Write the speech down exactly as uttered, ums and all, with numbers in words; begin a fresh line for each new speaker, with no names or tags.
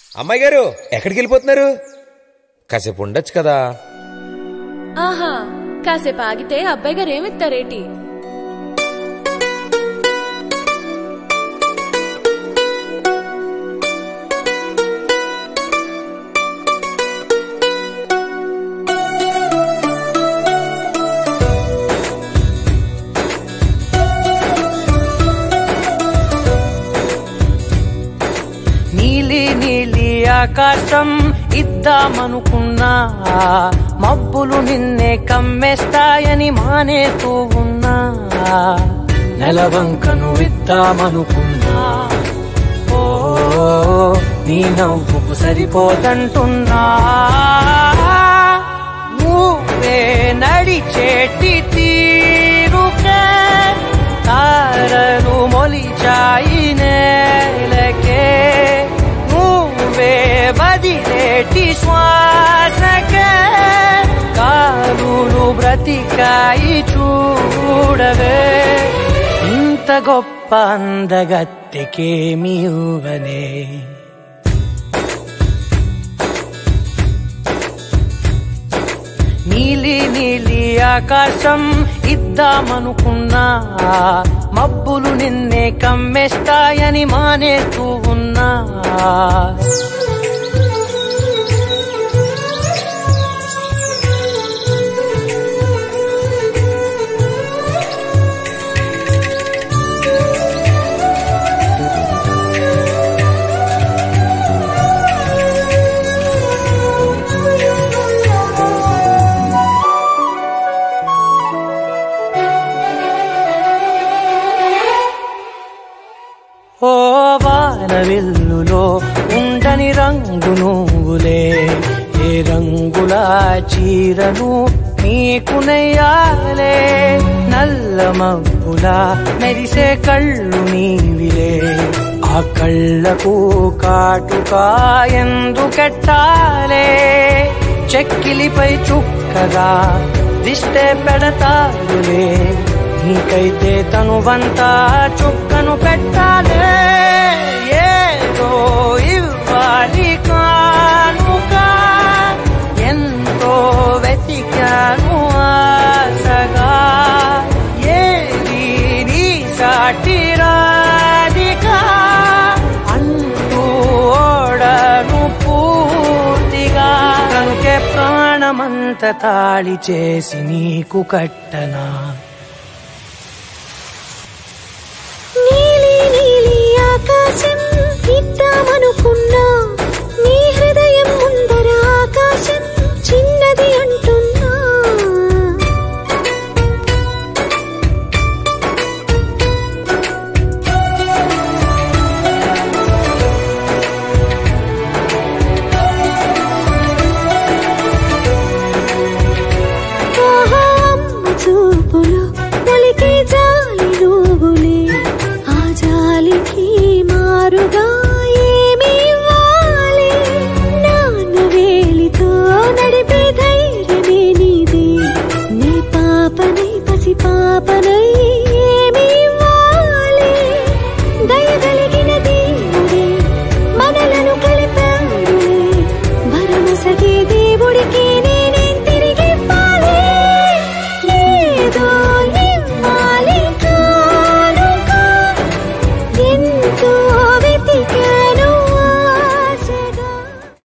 అమ్మాయి గారు ఎక్కడికి వెళ్ళిపోతున్నారు? కాసేపు ఉండొచ్చు కదా.
ఆహా, కాసేపు ఆగితే అబ్బాయి గారు ఏమిస్తారేటి?
నీలి నీలి ఆకాశం ఇద్దామనుకున్నా, మబ్బులు నిన్నే కమ్మేస్తాయని మానేస్తూ ఉన్నా. నెలవంకను ఇద్దామనుకున్నా, ఓ నీ నవ్వుకు సరిపోదంటున్నా. నువ్వే నడిచేటి తీరుకే తారలు మొలిచాయి నేలకే. నువ్వే బదిలేటి శ్వాసకే కారులు బ్రతికాయి చూడవే. ఇంత గొప్ప అందగత్తెకేమి ఇవ్వనే. నీలి నీలి ఆకాశం ఇద్దామనుకున్నా, మబ్బులు నిన్నే కమ్మేస్తాయని మానేస్తూ ఉన్నా. ఓ వానవిల్లులో ఉండని రంగు నువ్వులే, ఏ రంగుల చీరను నీకు నెయ్యాలే. నల్ల మబ్బులా మెరిసే కళ్ళు నీవిలే, ఆ కళ్ళకు కాటుకా ఎందుకెట్టాలే. చెక్కిలిపై చుక్కగా దిష్టే పెడతారులే, నీకైతే తనువంతా చుక్కను పెట్టాలే. ఏదో ఇవ్వాలి కానుక, ఎంతో వెతికాను ఆశగా. ఏది నీ సాటి రాధికా అంటూ ఓడను పూర్తిగా. కనుకే ప్రాణమంత తాళి చేసి నీకు కట్టనా.
నీలి నీలి ఆకాశం ఇద్దామనుకున్నా,